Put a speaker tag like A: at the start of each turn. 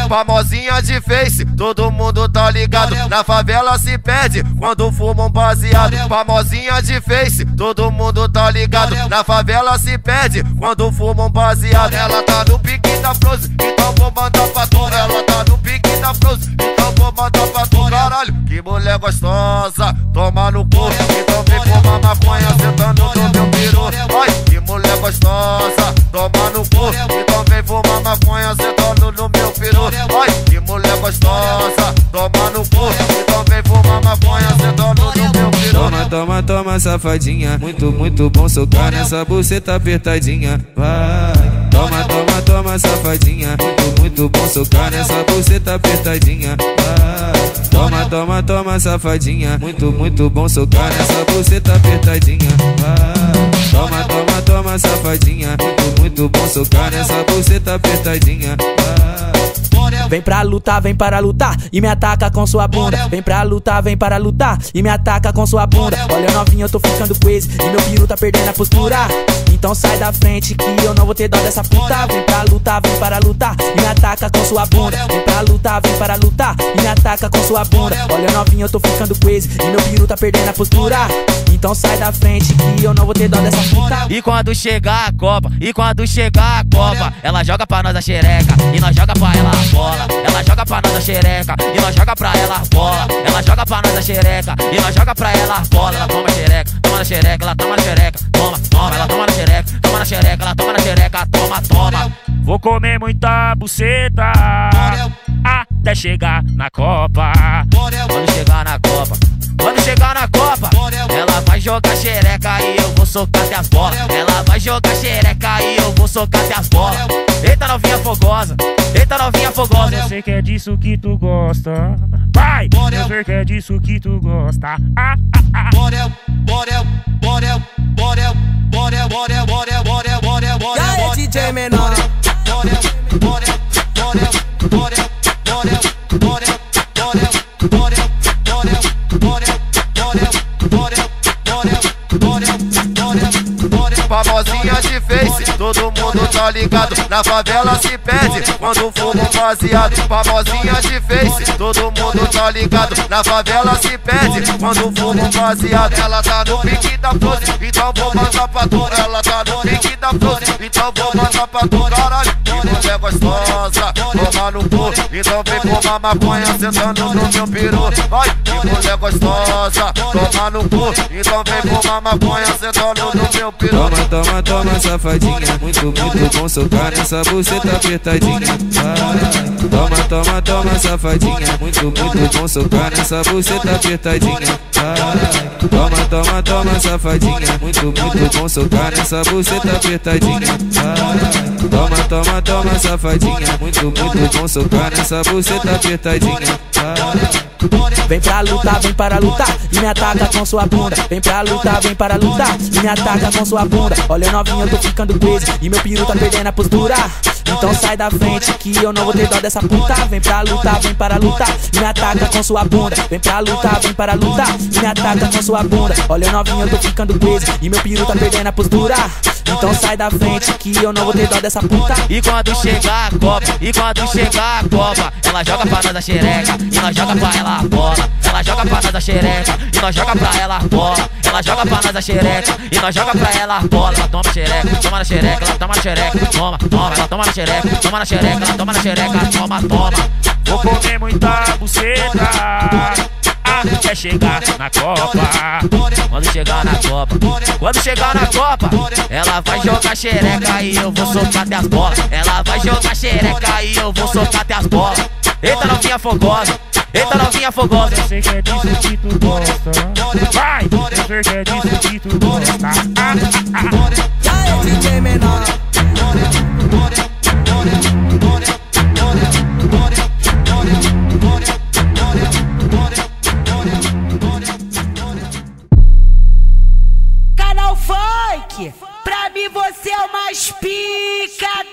A: Famosinha de Face, todo mundo tá ligado. Na favela se perde quando fuma um baseado. Famosinha de Face, todo mundo tá ligado. Na favela se perde quando fuma um baseado. Ela tá no pique da Frozen, então vou mandar pra tu. Ela tá no pique da Frozen, então vou mandar pra tu. Caralho, que mulher gostosa, toma no cu. Então vem fumar maconha sentando no meu piru. Ai, que mulher gostosa, toma no cu. Então vem fumar maconha sentando no meu peru. Ai, que mulher gostosa, toma no cu. Então vem fumar maconha sentando no meu peru.
B: Toma, toma, toma, safadinha. Muito, muito bom socar nessa buceta apertadinha. Vai. Toma, toma, toma, safadinha. Muito, muito bom socar nessa buceta apertadinha. Vai. Toma, toma, toma, safadinha. Muito, muito bom socar nessa buceta apertadinha. Vai. Toma, toma, toma, safadinha. Muito, muito bom socar nessa buceta apertadinha. Vai.
C: Vem pra lutar, vem para lutar e me ataca com sua bunda. Vem pra lutar, vem para lutar e me ataca com sua bunda. Olha novinha, eu tô ficando crazy e meu piru tá perdendo a postura. Então sai da frente que eu não vou ter dó dessa puta. Vem pra lutar, vem para lutar e me ataca com sua bunda. Vem pra lutar, vem para lutar e me ataca com sua bunda. Olha novinha, eu tô ficando crazy e meu piru tá perdendo a postura. Então sai da frente que eu não vou ter dó dessa puta.
D: E quando chegar a Copa, e quando chegar a Copa, ela joga pra nós a xereca e nós joga pra ela a bola. Ela joga pra nós a xereca e nós joga pra ela a bola. Ela joga pra nós a xereca e nós joga pra ela a bola. Ela toma xereca, toma na xereca, ela toma na xereca. Toma, toma, ela toma na xereca, toma na xereca, ela toma na xereca, toma, toma.
E: Vou comer muita buceta até chegar na Copa.
D: Quando chegar na Copa, quando chegar na Copa, ela vai jogar xereca e eu vou socar até as bolas. Ela vai jogar xereca e eu vou socar até as bolas. Eita novinha fogosa, eita novinha fogosa.
E: Eu sei que é disso que tu gosta. Vai! Eu sei que é disso que tu gosta.
C: E aí, DJ menor?
A: Famosinha de Face, todo mundo tá ligado. Na favela se perde quando fuma um baseado. Famosinha de Face, todo mundo tá ligado. Na favela se perde quando fuma um baseado. Ela tá no pique da Frozen, então vou mandar pra tu. Ela tá no pique da Frozen, então vou mandar pra tu. Caralho, que mulher gostosa, toma no cu. Então vem fumar maconha sentando no meu peru. Ai, que mulher gostosa, toma no cu. Então vem fumar maconha sentando no meu peru.
B: Toma, toma, toma, safadinha. Muito, muito bom socar nessa buceta apertadinha. Vai. Toma, toma, toma, safadinha. Muito, muito bom socar nessa buceta apertadinha. Vai. Toma, toma, toma, safadinha. Muito, muito bom socar nessa buceta apertadinha. Vai. Toma, toma, toma, safadinha. Muito, muito bom socar nessa buceta apertadinha. Vai.
C: Vem pra lutar, vem para lutar e me ataca com sua bunda. Vem pra lutar, vem para lutar e me ataca com sua bunda. Olha novinha, eu tô ficando crazy e meu piru tá perdendo a postura. Então sai da frente que eu não vou ter dó dessa puta. Vem pra lutar, vem para lutar e me ataca com sua bunda. Vem pra lutar, vem para lutar e me ataca com sua bunda. Olha novinha, eu tô ficando crazy e meu piru tá perdendo a postura. Então sai da frente que eu não vou ter dó dessa puta.
D: E quando chegar a Copa, e quando chegar a Copa, ela joga pra nós a xereca e nós joga pra ela a bola. Ela joga pra nós a xereca e nós joga pra ela a bola. Ela joga pra nós a xereca e nós joga pra ela a bola. Ela toma xereca, toma na xereca, ela toma na xereca, toma, toma, ela toma na xereca, toma na xereca, ela toma na xereca, toma, toma.
E: Vou comer muita buceta até chegar na Copa.
D: Quando chegar na Copa, quando chegar na Copa, ela vai jogar xereca e eu vou socar até as bolas. Ela vai jogar xereca e eu vou socar até as bolas. Eita novinha fogosa, eita novinha fogosa.
E: Eu sei que é disso que tu gosta. Vai! Eu sei que é disso que tu gosta.
C: E aí, DJ menor?
F: Canal Funk, pra mim você é o mais pica